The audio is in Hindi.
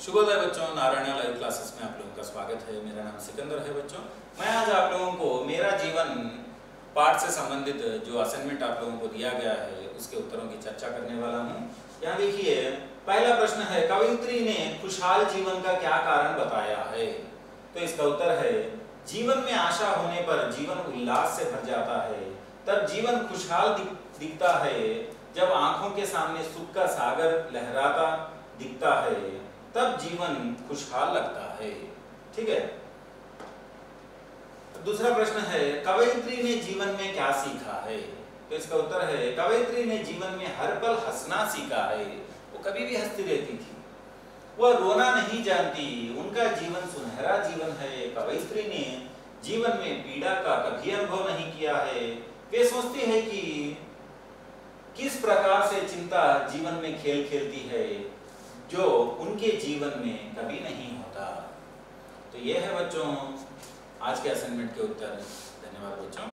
शुभोदय बच्चों, नारायण लाइव क्लासेस में आप लोगों का स्वागत है। मेरा नाम सिकंदर है बच्चों। मैं आज आप लोगों को मेरा जीवन पाठ से संबंधित जो असाइनमेंट आप लोगों को दिया गया है उसके उत्तरों की चर्चा करने वाला हूँ। यहाँ देखिए, पहला प्रश्न है, कवयित्री ने खुशहाल जीवन का क्या कारण बताया है? तो इसका उत्तर है, जीवन में आशा होने पर जीवन उल्लास से भर जाता है। तब जीवन खुशहाल दिखता है जब आंखों के सामने सुख का सागर लहराता दिखता है, तब जीवन खुशहाल लगता है। ठीक है। दूसरा प्रश्न है, कवयित्री ने जीवन में क्या सीखा है? तो इसका उत्तर है, कवयित्री ने जीवन में हर पल हंसना सीखा है। वो कभी भी हंसती रहती थी। वह रोना नहीं जानती। उनका जीवन सुनहरा जीवन है। कवयित्री ने जीवन में पीड़ा का कभी अनुभव नहीं किया है। वे सोचती है कि किस प्रकार से चिंता जीवन में खेल खेलती है जो उनके जीवन में कभी नहीं होता। तो यह है बच्चों आज के असाइनमेंट के उत्तर। धन्यवाद बच्चों।